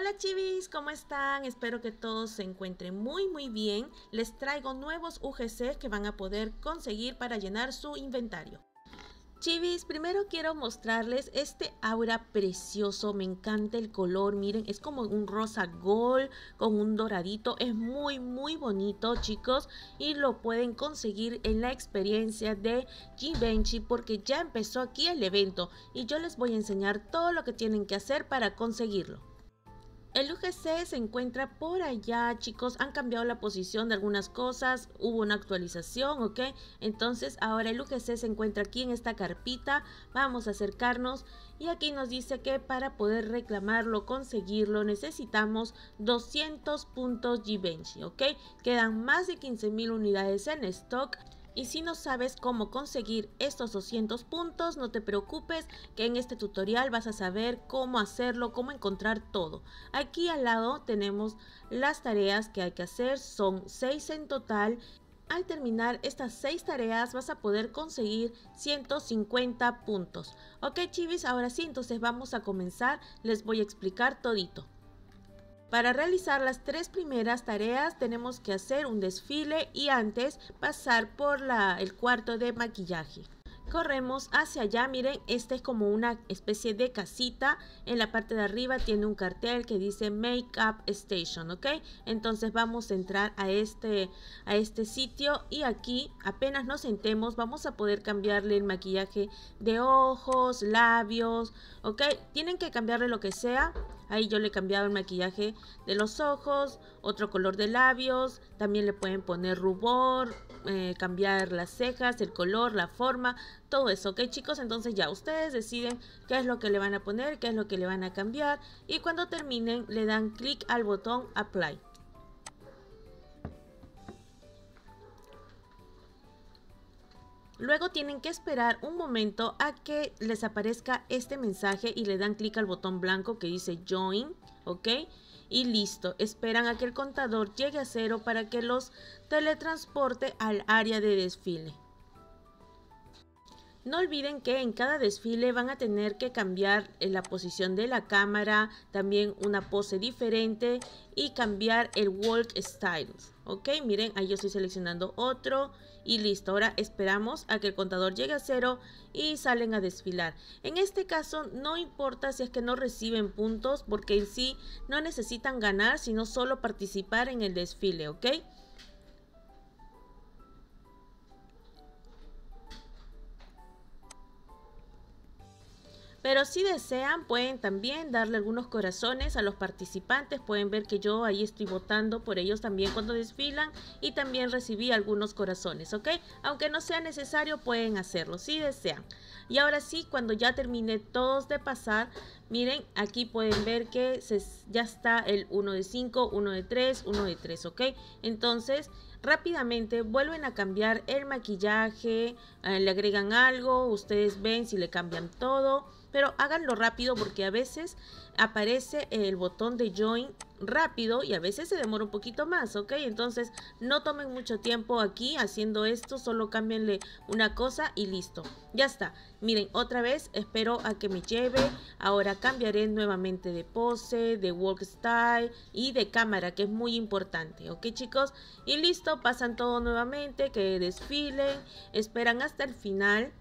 Hola chivis, ¿cómo están? Espero que todos se encuentren muy bien. Les traigo nuevos UGCs que van a poder conseguir para llenar su inventario. Chivis, primero quiero mostrarles este aura precioso, me encanta el color, miren, es como un rosa gold con un doradito, es muy bonito chicos, y lo pueden conseguir en la experiencia de Givenchy porque ya empezó aquí el evento y yo les voy a enseñar todo lo que tienen que hacer para conseguirlo. El UGC se encuentra por allá, chicos, han cambiado la posición de algunas cosas, hubo una actualización, ¿ok? Entonces ahora el UGC se encuentra aquí en esta carpita, vamos a acercarnos y aquí nos dice que para poder reclamarlo, conseguirlo, necesitamos 200 puntos Givenchy, ¿ok? Quedan más de 15.000 unidades en stock. Y si no sabes cómo conseguir estos 200 puntos, no te preocupes que en este tutorial vas a saber cómo hacerlo, cómo encontrar todo. Aquí al lado tenemos las tareas que hay que hacer, son 6 en total. Al terminar estas 6 tareas vas a poder conseguir 150 puntos. Ok chivis, ahora sí, entonces vamos a comenzar, les voy a explicar todito. Para realizar las 3 primeras tareas tenemos que hacer un desfile y antes pasar por el cuarto de maquillaje. Corremos hacia allá, miren, esta es como una especie de casita. En la parte de arriba tiene un cartel que dice Makeup Station, ¿ok? Entonces vamos a entrar a este sitio y aquí apenas nos sentemos vamos a poder cambiarle el maquillaje de ojos, labios, ¿ok? Tienen que cambiarle lo que sea. Ahí yo le he cambiado el maquillaje de los ojos, otro color de labios, también le pueden poner rubor, cambiar las cejas, el color, la forma, todo eso, ¿ok chicos? Entonces ya ustedes deciden qué es lo que le van a poner, qué es lo que le van a cambiar y cuando terminen le dan clic al botón Apply. Luego tienen que esperar un momento a que les aparezca este mensaje y le dan clic al botón blanco que dice Join, ¿ok? Y listo, esperan a que el contador llegue a 0 para que los teletransporte al área de desfile. No olviden que en cada desfile van a tener que cambiar la posición de la cámara, también una pose diferente y cambiar el walk style. Ok, miren, ahí yo estoy seleccionando otro y listo. Ahora esperamos a que el contador llegue a 0 y salen a desfilar. En este caso no importa si es que no reciben puntos porque en sí no necesitan ganar, sino solo participar en el desfile, ¿ok? Pero si desean pueden también darle algunos corazones a los participantes. Pueden ver que yo ahí estoy votando por ellos también cuando desfilan y también recibí algunos corazones, ¿ok? Aunque no sea necesario pueden hacerlo si desean. Y ahora sí, cuando ya terminé todos de pasar, miren, aquí pueden ver que ya está el 1 de 5, 1 de 3, 1 de 3, ¿ok? Entonces rápidamente vuelven a cambiar el maquillaje, le agregan algo, ustedes ven si le cambian todo, pero háganlo rápido porque a veces aparece el botón de Join rápido y a veces se demora un poquito más, ¿ok? Entonces no tomen mucho tiempo aquí haciendo esto, solo cámbienle una cosa y listo, ya está. Miren, otra vez espero a que me lleve. Ahora cambiaré nuevamente de pose, de walk style y de cámara, que es muy importante, ¿ok chicos? Y listo, pasan todo nuevamente, que desfilen, esperan hasta el final.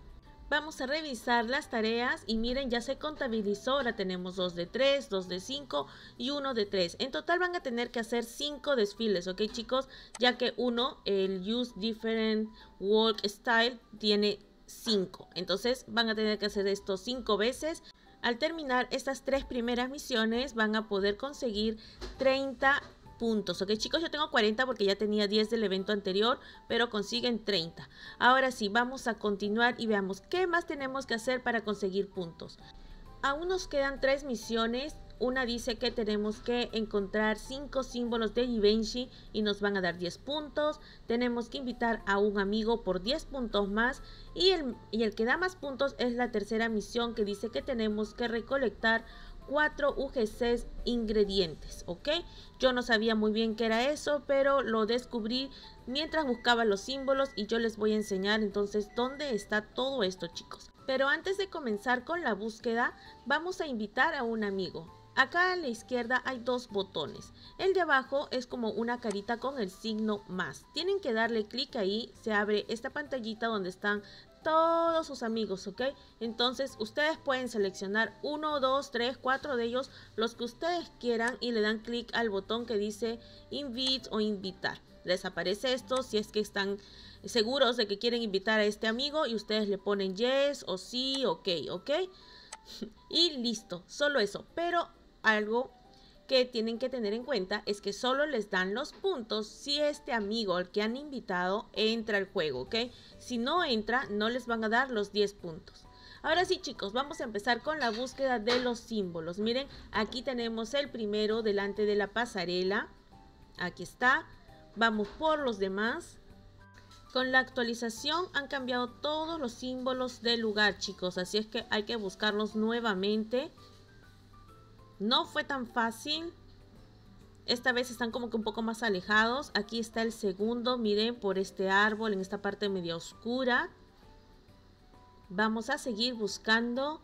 Vamos a revisar las tareas y miren, ya se contabilizó. Ahora tenemos 2 de 3, 2 de 5 y 1 de 3. En total van a tener que hacer 5 desfiles, ¿ok chicos? Ya que el Use Different Walk Style, tiene 5. Entonces van a tener que hacer esto 5 veces. Al terminar estas 3 primeras misiones van a poder conseguir 30 puntos, ok chicos, yo tengo 40 porque ya tenía 10 del evento anterior, pero consiguen 30. Ahora sí, vamos a continuar y veamos qué más tenemos que hacer para conseguir puntos. Aún nos quedan 3 misiones. Una dice que tenemos que encontrar 5 símbolos de Givenchy y nos van a dar 10 puntos. Tenemos que invitar a un amigo por 10 puntos más. Y el que da más puntos es la tercera misión, que dice que tenemos que recolectar 4 UGCs ingredientes, ¿ok? Yo no sabía muy bien qué era eso, pero lo descubrí mientras buscaba los símbolos y yo les voy a enseñar entonces dónde está todo esto, chicos. Pero antes de comenzar con la búsqueda, vamos a invitar a un amigo. Acá a la izquierda hay dos botones. El de abajo es como una carita con el signo más. Tienen que darle clic ahí, se abre esta pantallita donde están todos sus amigos, ¿ok? Entonces ustedes pueden seleccionar 1, 2, 3, 4 de ellos, los que ustedes quieran, y le dan clic al botón que dice invite o invitar. Les aparece esto si es que están seguros de que quieren invitar a este amigo y ustedes le ponen yes o sí, ok, ok. Y listo, solo eso. Pero algo que tienen que tener en cuenta es que solo les dan los puntos si este amigo al que han invitado entra al juego, ¿ok? Si no entra, no les van a dar los 10 puntos. Ahora sí, chicos, vamos a empezar con la búsqueda de los símbolos. Miren, aquí tenemos el primero delante de la pasarela. Aquí está. Vamos por los demás. Con la actualización han cambiado todos los símbolos del lugar, chicos. Así es que hay que buscarlos nuevamente. No fue tan fácil. Esta vez están como que un poco más alejados. Aquí está el segundo, miren, por este árbol, en esta parte media oscura. Vamos a seguir buscando.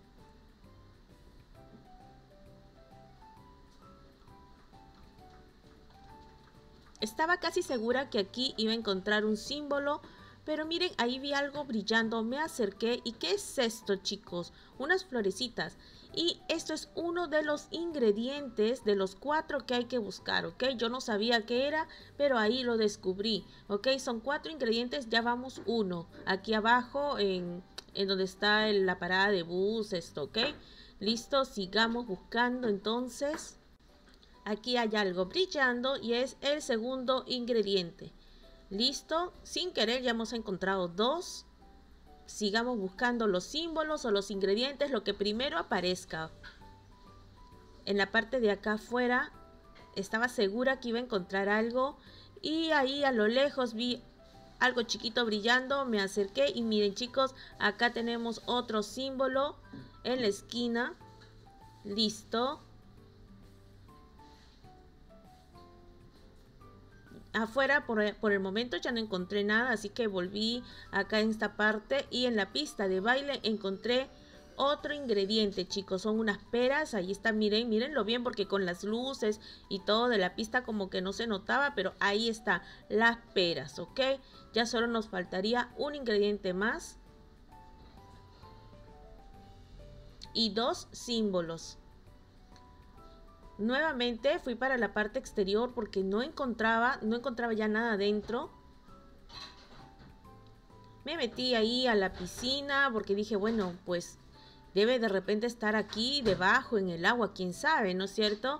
Estaba casi segura que aquí iba a encontrar un símbolo, pero miren, ahí vi algo brillando, me acerqué. ¿Y qué es esto, chicos? Unas florecitas. Y esto es uno de los ingredientes de los 4 que hay que buscar, ¿ok? Yo no sabía qué era, pero ahí lo descubrí, ¿ok? Son 4 ingredientes, ya vamos 1. Aquí abajo, en donde está la parada de bus, esto, ¿ok? Listo, sigamos buscando entonces. Aquí hay algo brillando y es el segundo ingrediente. Listo, sin querer ya hemos encontrado 2. Sigamos buscando los símbolos o los ingredientes, lo que primero aparezca. En la parte de acá afuera estaba segura que iba a encontrar algo y ahí a lo lejos vi algo chiquito brillando, me acerqué y miren, chicos, acá tenemos otro símbolo en la esquina. Listo. Afuera por el momento ya no encontré nada, así que volví acá en esta parte y en la pista de baile encontré otro ingrediente, chicos. Son unas peras, ahí está, miren, mírenlo bien porque con las luces y todo de la pista como que no se notaba, pero ahí está, las peras, ¿ok? Ya solo nos faltaría un ingrediente más y 2 símbolos. Nuevamente fui para la parte exterior porque no encontraba ya nada dentro. Me metí ahí a la piscina porque dije, bueno, pues debe de repente estar aquí debajo en el agua, quién sabe, ¿no es cierto?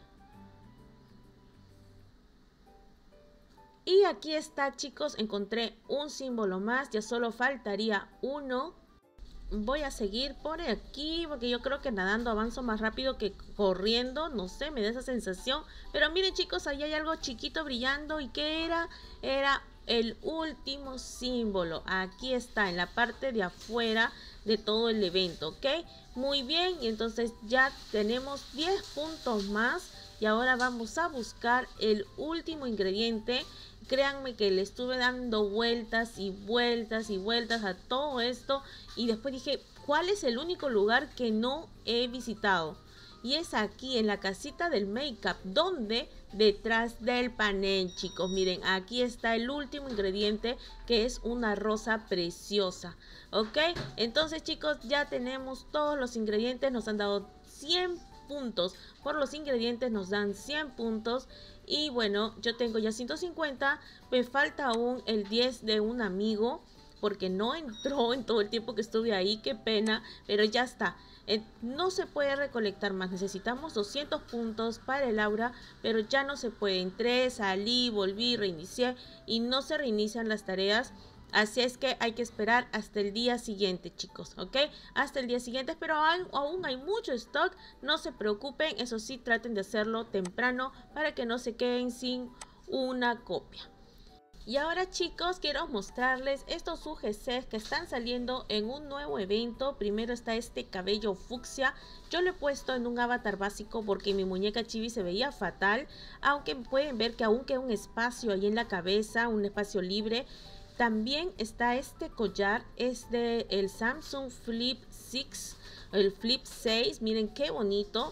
Y aquí está, chicos, encontré un símbolo más, ya solo faltaría uno. Voy a seguir por aquí porque yo creo que nadando avanzo más rápido que corriendo, no sé, me da esa sensación. Pero miren, chicos, ahí hay algo chiquito brillando. ¿Y qué era? Era el último símbolo. Aquí está, en la parte de afuera de todo el evento, ¿ok? Muy bien, y entonces ya tenemos 10 puntos más. Y ahora vamos a buscar el último ingrediente. Créanme que le estuve dando vueltas y vueltas y vueltas a todo esto. Y después dije, ¿cuál es el único lugar que no he visitado? Y es aquí en la casita del make-up, donde detrás del panel, chicos. Miren, aquí está el último ingrediente, que es una rosa preciosa. ¿Ok? Entonces, chicos, ya tenemos todos los ingredientes. Nos han dado 100 puntos. Por los ingredientes nos dan 100 puntos. Y bueno, yo tengo ya 150. Me falta aún el 10 de un amigo, porque no entró en todo el tiempo que estuve ahí. Qué pena, pero ya está. No se puede recolectar más. Necesitamos 200 puntos para el aura, pero ya no se puede. Entré, salí, volví, reinicié y no se reinician las tareas. Así es que hay que esperar hasta el día siguiente, chicos, ¿ok? Hasta el día siguiente, pero aún hay mucho stock, no se preocupen. Eso sí, traten de hacerlo temprano para que no se queden sin una copia. Y ahora, chicos, quiero mostrarles estos UGCs que están saliendo en un nuevo evento. Primero está este cabello fucsia. Yo lo he puesto en un avatar básico porque mi muñeca Chibi se veía fatal. Aunque pueden ver que aún queda un espacio ahí en la cabeza, un espacio libre. También está este collar, es de el Samsung Flip 6, el Flip 6, miren qué bonito.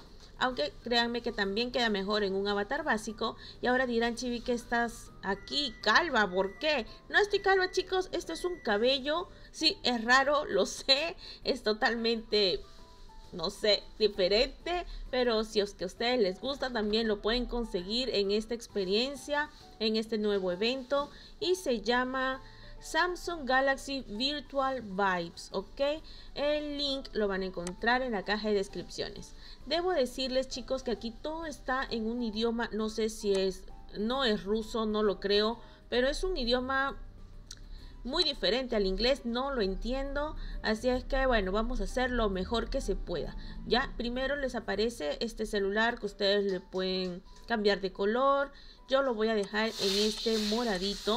aunque créanme que también queda mejor en un avatar básico. Y ahora dirán, Chibi, que estás aquí calva, ¿por qué? No estoy calva, chicos, esto es un cabello, sí, es raro, lo sé, es totalmente, no sé, diferente, pero si es que a ustedes les gusta, también lo pueden conseguir en esta experiencia, en este nuevo evento, y se llama Samsung Galaxy Virtual Vibes, ¿ok? El link lo van a encontrar en la caja de descripciones. Debo decirles, chicos, que aquí todo está en un idioma, no sé si no es ruso, no lo creo, pero es un idioma muy diferente al inglés, no lo entiendo, así es que bueno, vamos a hacer lo mejor que se pueda. Ya, primero les aparece este celular que ustedes le pueden cambiar de color. Yo lo voy a dejar en este moradito.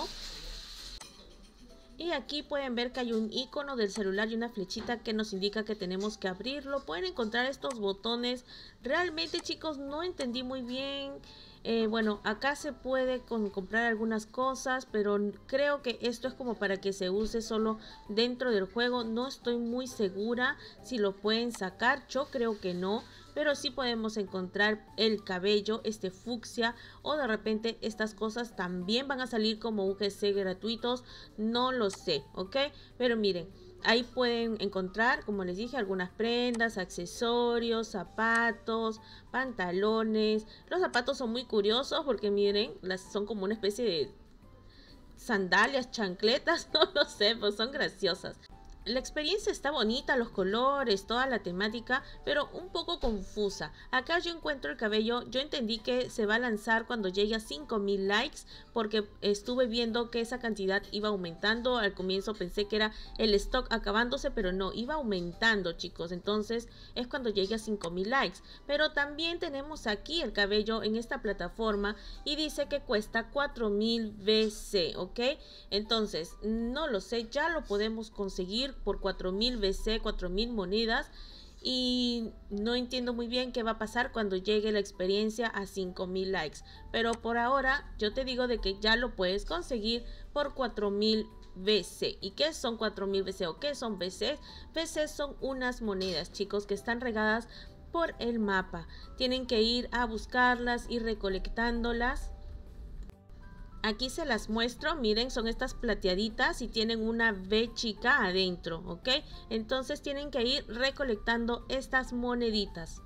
Y aquí pueden ver que hay un icono del celular y una flechita que nos indica que tenemos que abrirlo. Pueden encontrar estos botones. Realmente, chicos, no entendí muy bien. Bueno, acá se puede comprar algunas cosas, pero creo que esto es como para que se use solo dentro del juego. No estoy muy segura si lo pueden sacar. Yo creo que no. Pero sí podemos encontrar el cabello, este fucsia, o de repente estas cosas también van a salir como UGC gratuitos, no lo sé, ¿ok? Pero miren, ahí pueden encontrar, como les dije, algunas prendas, accesorios, zapatos, pantalones. Los zapatos son muy curiosos porque miren, son como una especie de sandalias, chancletas, no lo sé, pues son graciosas. La experiencia está bonita, los colores, toda la temática, pero un poco confusa. Acá yo encuentro el cabello, yo entendí que se va a lanzar cuando llegue a 5000 likes, porque estuve viendo que esa cantidad iba aumentando. Al comienzo pensé que era el stock acabándose, pero no, iba aumentando, chicos. Entonces es cuando llegue a 5000 likes. Pero también tenemos aquí el cabello en esta plataforma y dice que cuesta 4000 BC, ¿ok? Entonces, no lo sé, ya lo podemos conseguir por 4000 BC, 4000 monedas, y no entiendo muy bien qué va a pasar cuando llegue la experiencia a 5000 likes, pero por ahora yo te digo de que ya lo puedes conseguir por 4000 BC. ¿Y qué son 4000 BC o qué son BC? BC son unas monedas, chicos, que están regadas por el mapa. Tienen que ir a buscarlas y recolectándolas. Aquí se las muestro, miren, son estas plateaditas y tienen una V chica adentro, ¿ok? Entonces tienen que ir recolectando estas moneditas.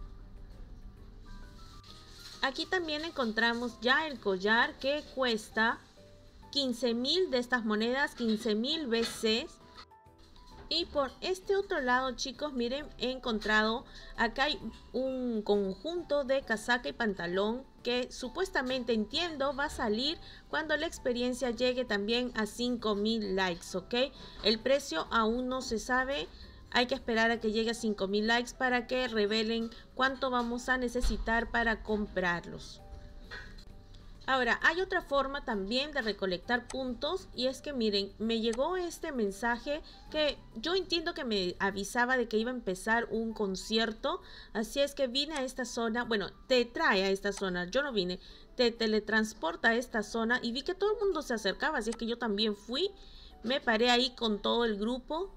Aquí también encontramos ya el collar que cuesta 15.000 de estas monedas, 15.000 BCs. Y por este otro lado, chicos, miren, he encontrado, acá hay un conjunto de casaca y pantalón que supuestamente, entiendo, va a salir cuando la experiencia llegue también a 5000 likes, ¿ok? El precio aún no se sabe, hay que esperar a que llegue a 5000 likes para que revelen cuánto vamos a necesitar para comprarlos. Ahora, hay otra forma también de recolectar puntos, y es que miren, me llegó este mensaje que yo entiendo que me avisaba de que iba a empezar un concierto, así es que vine a esta zona, bueno, te trae a esta zona, yo no vine, te teletransporta a esta zona y vi que todo el mundo se acercaba, así es que yo también fui, me paré ahí con todo el grupo.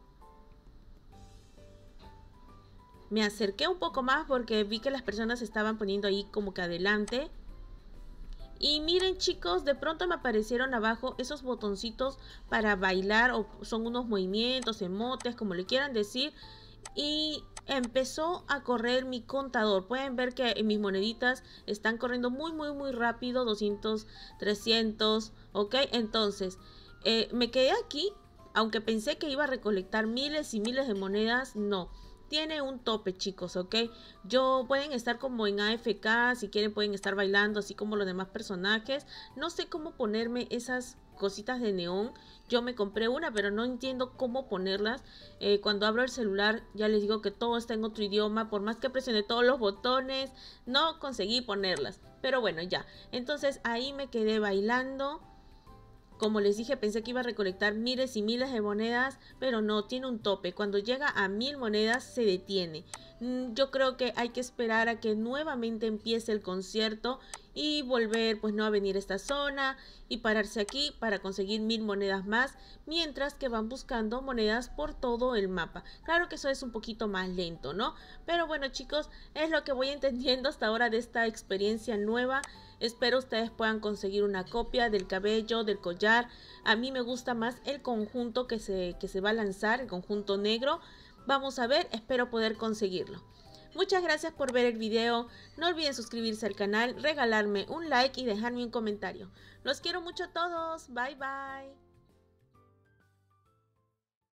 Me acerqué un poco más porque vi que las personas se estaban poniendo ahí como que adelante. Y miren, chicos, de pronto me aparecieron abajo esos botoncitos para bailar, o son unos movimientos, emotes, como le quieran decir. Y empezó a correr mi contador. Pueden ver que mis moneditas están corriendo muy rápido, 200, 300, ¿ok? Entonces, me quedé aquí, aunque pensé que iba a recolectar miles y miles de monedas, no. Tiene un tope, chicos, ¿ok? Pueden estar como en AFK, si quieren pueden estar bailando así como los demás personajes. No sé cómo ponerme esas cositas de neón. Yo me compré una, pero no entiendo cómo ponerlas. Cuando abro el celular ya les digo que todo está en otro idioma. Por más que presioné todos los botones, no conseguí ponerlas. Pero bueno, ya. Entonces ahí me quedé bailando. Como les dije, pensé que iba a recolectar miles y miles de monedas, pero no, tiene un tope. Cuando llega a 1000 monedas se detiene. Yo creo que hay que esperar a que nuevamente empiece el concierto y volver pues no a venir a esta zona y pararse aquí para conseguir 1000 monedas más, mientras que van buscando monedas por todo el mapa. Claro que eso es un poquito más lento, ¿no? Pero bueno, chicos, es lo que voy entendiendo hasta ahora de esta experiencia nueva. Espero ustedes puedan conseguir una copia del cabello, del collar. A mí me gusta más el conjunto que se va a lanzar, el conjunto negro. Vamos a ver, espero poder conseguirlo. Muchas gracias por ver el video. No olviden suscribirse al canal, regalarme un like y dejarme un comentario. Los quiero mucho a todos. Bye bye.